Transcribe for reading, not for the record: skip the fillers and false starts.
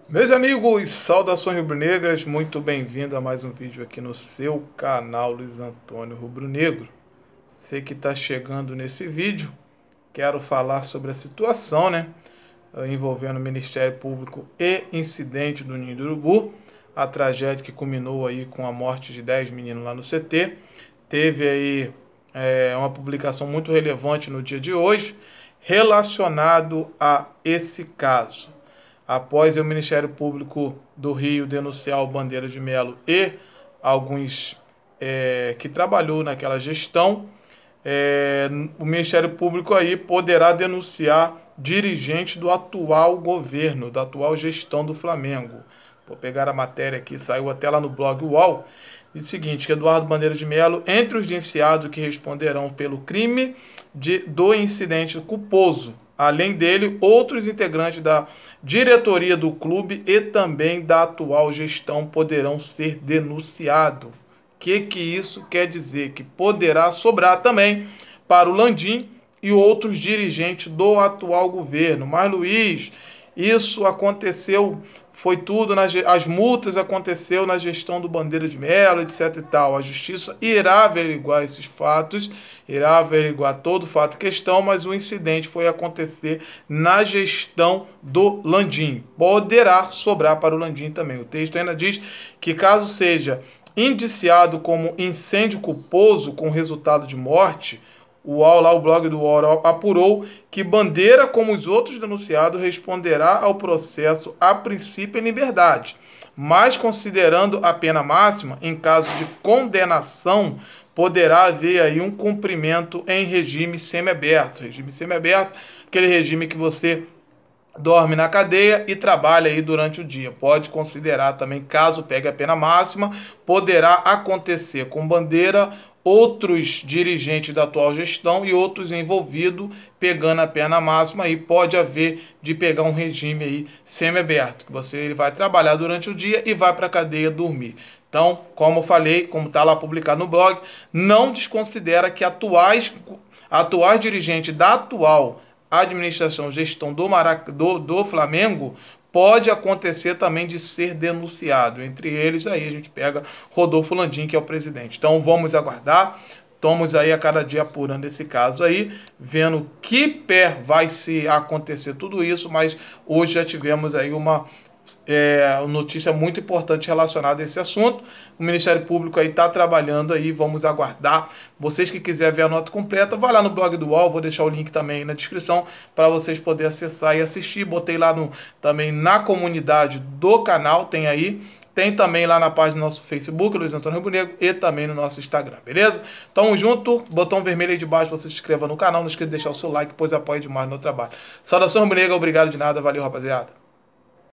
Meus amigos, saudações rubro-negras, muito bem-vindo a mais um vídeo aqui no seu canal Luiz Antônio Rubro-Negro. Você que está chegando nesse vídeo, quero falar sobre a situação, envolvendo o Ministério Público e incidente do Ninho do Urubu, a tragédia que culminou aí com a morte de 10 meninos lá no CT. Teve aí uma publicação muito relevante no dia de hoje, relacionado a esse caso. Após o Ministério Público do Rio denunciar o Bandeira de Melo e alguns que trabalhou naquela gestão, o Ministério Público aí poderá denunciar dirigente do atual governo, da atual gestão do Flamengo. Vou pegar a matéria aqui, saiu até lá no blog UOL. Diz o seguinte, que Eduardo Bandeira de Melo, entre os indiciados que responderão pelo crime do incidente culposo, além dele, outros integrantes da diretoria do clube e também da atual gestão poderão ser denunciados. O que isso quer dizer? Que poderá sobrar também para o Landim e outros dirigentes do atual governo. Mas, Luiz, isso aconteceu, foi tudo, as multas aconteceu na gestão do Bandeira de Melo, etc e tal. A justiça irá averiguar esses fatos, irá averiguar todo o fato e questão, mas o incidente foi acontecer na gestão do Landim. Poderá sobrar para o Landim também. O texto ainda diz que caso seja indiciado como incêndio culposo com resultado de morte, o blog do UOL apurou que Bandeira, como os outros denunciados, responderá ao processo a princípio em liberdade, mas considerando a pena máxima, em caso de condenação, poderá haver aí um cumprimento em regime semiaberto. Regime semiaberto, aquele regime que você dorme na cadeia e trabalha aí durante o dia. Pode considerar também, caso pegue a pena máxima, poderá acontecer com Bandeira, outros dirigentes da atual gestão e outros envolvidos pegando a pena máxima, aí pode haver de pegar um regime aí semiaberto, que ele vai trabalhar durante o dia e vai para a cadeia dormir. Então, como eu falei, como está lá publicado no blog, não desconsidera que atuais dirigentes da atual administração, gestão do Flamengo, pode acontecer também de ser denunciado. Entre eles, aí a gente pega Rodolfo Landim, que é o presidente. Então vamos aguardar. Estamos aí a cada dia apurando esse caso aí, vendo que pé vai se acontecer tudo isso, mas hoje já tivemos aí uma notícia muito importante relacionada a esse assunto. O Ministério Público aí está trabalhando aí, vamos aguardar. Vocês que quiserem ver a nota completa, vai lá no blog do UOL, vou deixar o link também aí na descrição para vocês poderem acessar e assistir. Botei lá também na comunidade do canal, tem aí. Tem também lá na página do nosso Facebook, Luiz Antônio Rubro-Negro, e também no nosso Instagram, beleza? Tamo junto, botão vermelho aí de baixo, você se inscreva no canal, não esqueça de deixar o seu like, pois apoia demais no trabalho. Saudação Rubro-Negra, obrigado de nada, valeu rapaziada.